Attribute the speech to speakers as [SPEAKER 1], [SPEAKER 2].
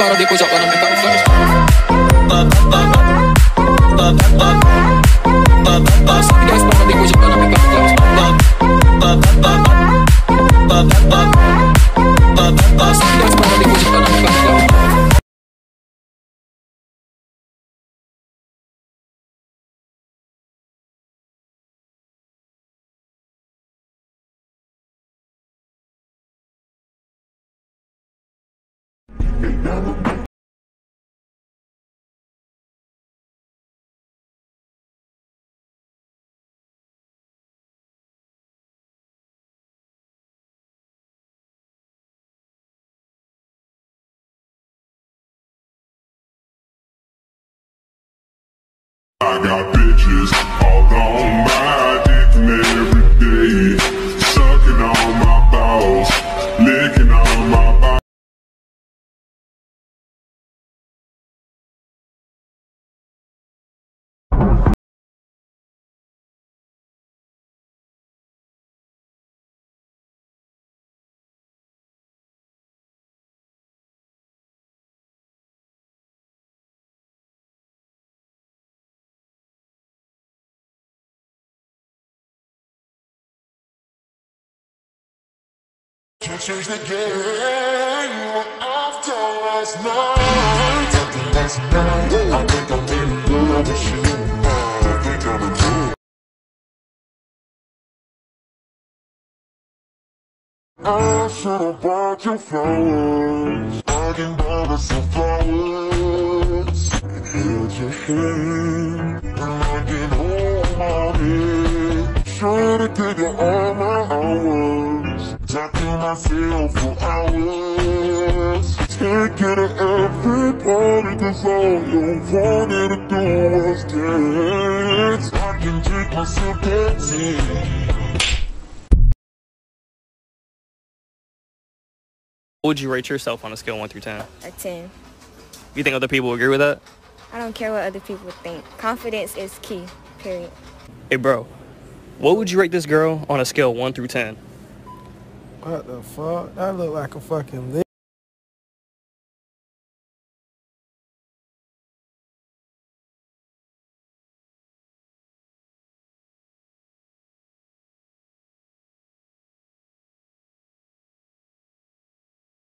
[SPEAKER 1] para depois joga na minha cara. Sobe 10 para depois joga na minha cara. Sobe 10 para depois joga na minha cara.
[SPEAKER 2] I got bitches all on my dick and every day, sucking on my balls, licking on my balls.
[SPEAKER 3] You changed the game after last night. After last night, I think I'm in love with you. I think I'm in love. I should've bought you flowers. I can buy us some flowers. Held your hand, and I can hold my head. Trying to take you all my hours. Talking myself for hours. Take it to everybody, cause all you wanted to do was dance. I can take myself dancing.
[SPEAKER 4] What would you rate yourself on a scale of 1 through 10?
[SPEAKER 5] A 10.
[SPEAKER 4] You think other people agree with that?
[SPEAKER 5] I don't care what other people think. Confidence is key, period.
[SPEAKER 4] Hey bro, what would you rate this girl on a scale of 1 through 10?
[SPEAKER 6] What the fuck? That look like a fucking